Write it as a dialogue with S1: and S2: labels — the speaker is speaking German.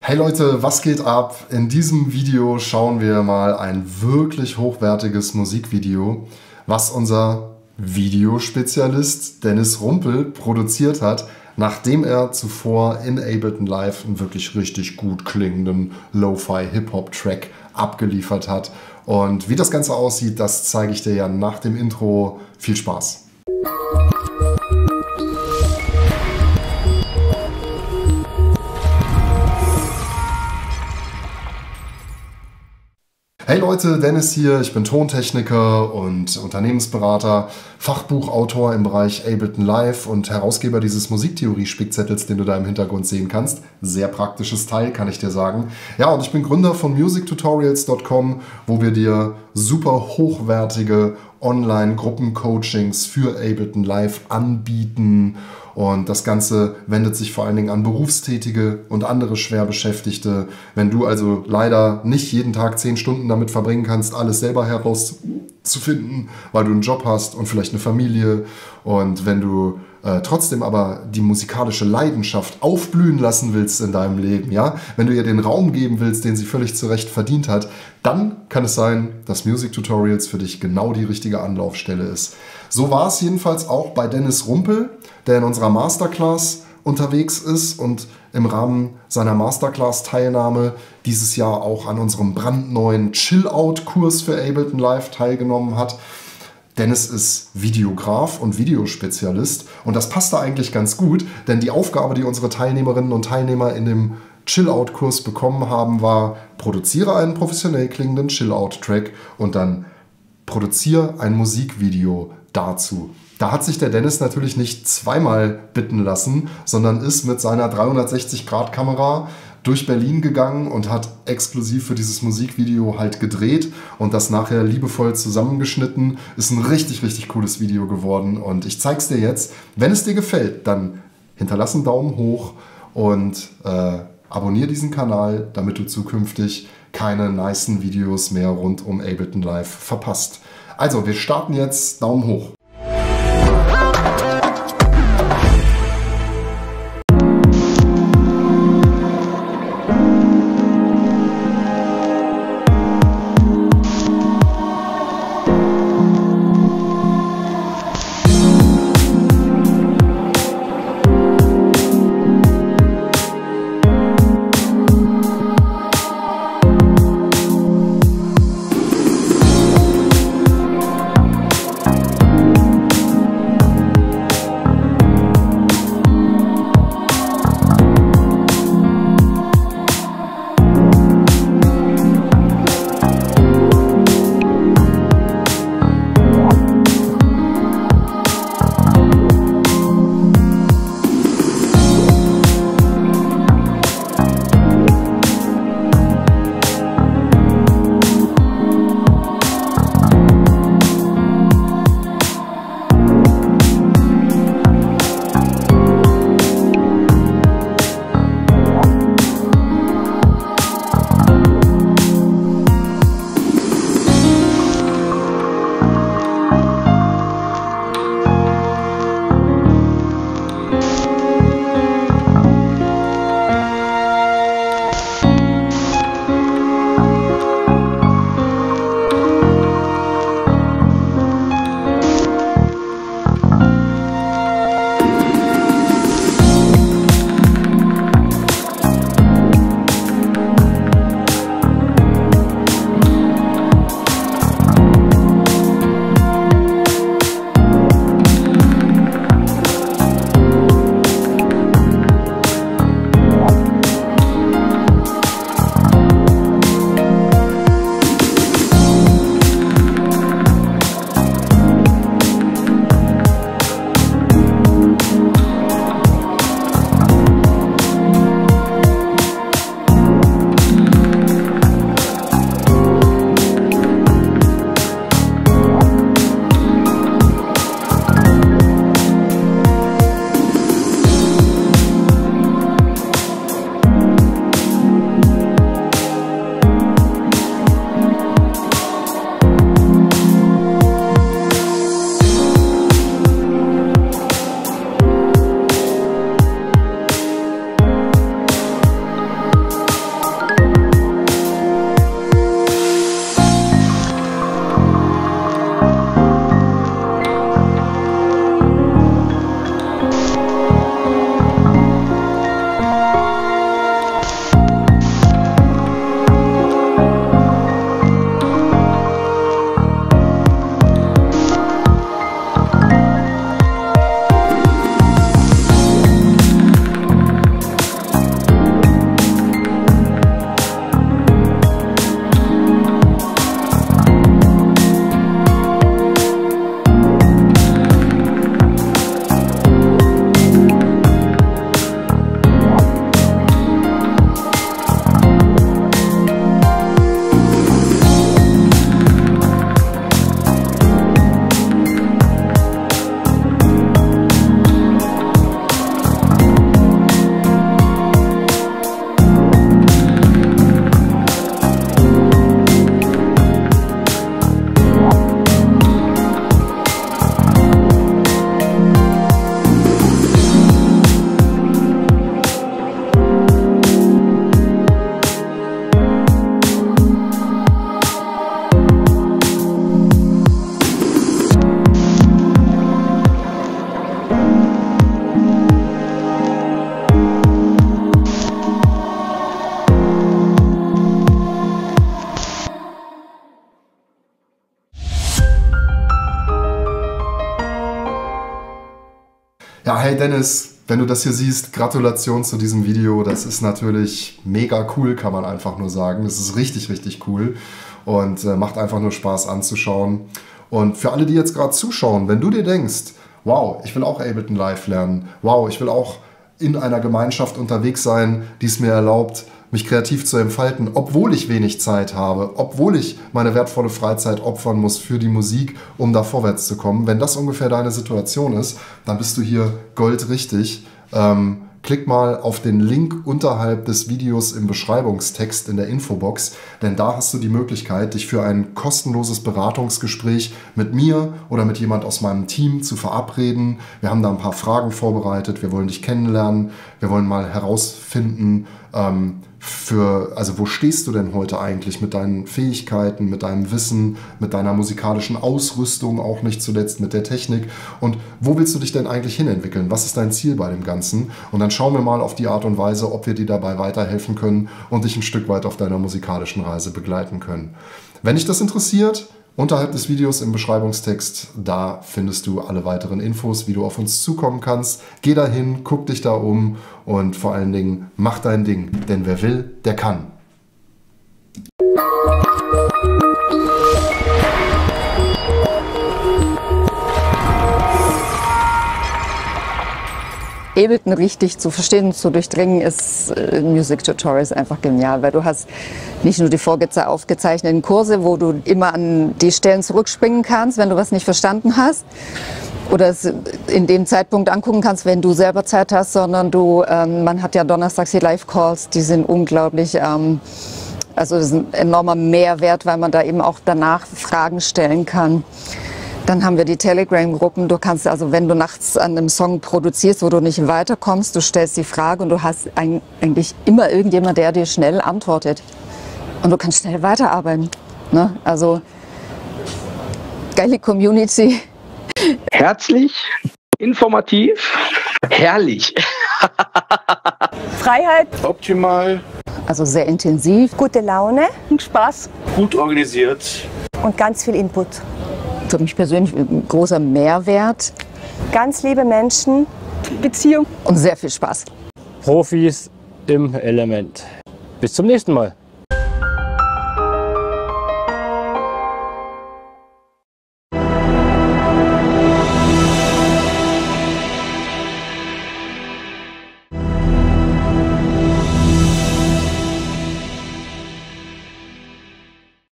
S1: Hey Leute, was geht ab? In diesem Video schauen wir mal ein wirklich hochwertiges Musikvideo, was unser Videospezialist Dennis Rumpel produziert hat, nachdem er zuvor in Ableton Live einen wirklich richtig gut klingenden Lo-Fi-Hip-Hop-Track abgeliefert hat. Und wie das Ganze aussieht, das zeige ich dir ja nach dem Intro. Viel Spaß! Hey Leute, Dennis hier, ich bin Tontechniker und Unternehmensberater, Fachbuchautor im Bereich Ableton Live und Herausgeber dieses Musiktheorie-Spickzettels, den du da im Hintergrund sehen kannst. Sehr praktisches Teil, kann ich dir sagen. Ja, und ich bin Gründer von musictutorials.com, wo wir dir super hochwertige Online-Gruppen-Coachings für Ableton Live anbieten. Und das Ganze wendet sich vor allen Dingen an Berufstätige und andere Schwerbeschäftigte. Wenn du also leider nicht jeden Tag 10 Stunden damit verbringen kannst, alles selber herauszufinden, weil du einen Job hast und vielleicht eine Familie, und wenn du trotzdem aber die musikalische Leidenschaft aufblühen lassen willst in deinem Leben, ja, wenn du ihr den Raum geben willst, den sie völlig zu Recht verdient hat, dann kann es sein, dass Music Tutorials für dich genau die richtige Anlaufstelle ist. So war es jedenfalls auch bei Dennis Rumpel, der in unserer Masterclass unterwegs ist und im Rahmen seiner Masterclass-Teilnahme dieses Jahr auch an unserem brandneuen Chill-Out-Kurs für Ableton Live teilgenommen hat. Dennis ist Videograf und Videospezialist und das passt da eigentlich ganz gut, denn die Aufgabe, die unsere Teilnehmerinnen und Teilnehmer in dem Chill-Out-Kurs bekommen haben, war: produziere einen professionell klingenden Chill-Out-Track und dann produziere ein Musikvideo dazu. Da hat sich der Dennis natürlich nicht zweimal bitten lassen, sondern ist mit seiner 360-Grad-Kamera durch Berlin gegangen und hat exklusiv für dieses Musikvideo halt gedreht und das nachher liebevoll zusammengeschnitten. Ist ein richtig, richtig cooles Video geworden und ich zeig's dir jetzt. Wenn es dir gefällt, dann hinterlass einen Daumen hoch und abonniere diesen Kanal, damit du zukünftig keine nicen Videos mehr rund um Ableton Live verpasst. Also, wir starten jetzt. Daumen hoch. Hey Dennis, wenn du das hier siehst, Gratulation zu diesem Video. Das ist natürlich mega cool, kann man einfach nur sagen. Das ist richtig, richtig cool und macht einfach nur Spaß anzuschauen. Und für alle, die jetzt gerade zuschauen, wenn du dir denkst, wow, ich will auch Ableton Live lernen, wow, ich will auch in einer Gemeinschaft unterwegs sein, die es mir erlaubt, mich kreativ zu entfalten, obwohl ich wenig Zeit habe, obwohl ich meine wertvolle Freizeit opfern muss für die Musik, um da vorwärts zu kommen. Wenn das ungefähr deine Situation ist, dann bist du hier goldrichtig. Klick mal auf den Link unterhalb des Videos im Beschreibungstext in der Infobox, denn da hast du die Möglichkeit, dich für ein kostenloses Beratungsgespräch mit mir oder mit jemand aus meinem Team zu verabreden. Wir haben da ein paar Fragen vorbereitet, wir wollen dich kennenlernen, wir wollen mal herausfinden, wo stehst du denn heute eigentlich mit deinen Fähigkeiten, mit deinem Wissen, mit deiner musikalischen Ausrüstung, auch nicht zuletzt mit der Technik, und wo willst du dich denn eigentlich hinentwickeln? Was ist dein Ziel bei dem Ganzen? Und dann schauen wir mal auf die Art und Weise, ob wir dir dabei weiterhelfen können und dich ein Stück weit auf deiner musikalischen Reise begleiten können. Wenn dich das interessiert, unterhalb des Videos im Beschreibungstext, da findest du alle weiteren Infos, wie du auf uns zukommen kannst. Geh dahin, guck dich da um und vor allen Dingen mach dein Ding, denn wer will, der kann.
S2: Ableton richtig zu verstehen, zu durchdringen, ist Music Tutorials einfach genial, weil du hast nicht nur die aufgezeichneten Kurse, wo du immer an die Stellen zurückspringen kannst, wenn du was nicht verstanden hast, oder es in dem Zeitpunkt angucken kannst, wenn du selber Zeit hast, sondern man hat ja donnerstags die Live-Calls, die sind unglaublich, also das ist ein enormer Mehrwert, weil man da eben auch danach Fragen stellen kann. Dann haben wir die Telegram-Gruppen. Du kannst also, wenn du nachts an einem Song produzierst, wo du nicht weiterkommst, du stellst die Frage und du hast eigentlich immer irgendjemand, der dir schnell antwortet. Und du kannst schnell weiterarbeiten. Ne? Also, geile Community.
S3: Herzlich, informativ, herrlich.
S4: Freiheit.
S3: Optimal.
S2: Also sehr intensiv.
S4: Gute Laune. Spaß.
S3: Gut organisiert.
S4: Und ganz viel Input.
S2: Für mich persönlich ein großer Mehrwert.
S4: Ganz liebe Menschen. Beziehung.
S2: Und sehr viel Spaß.
S5: Profis im Element. Bis zum nächsten Mal.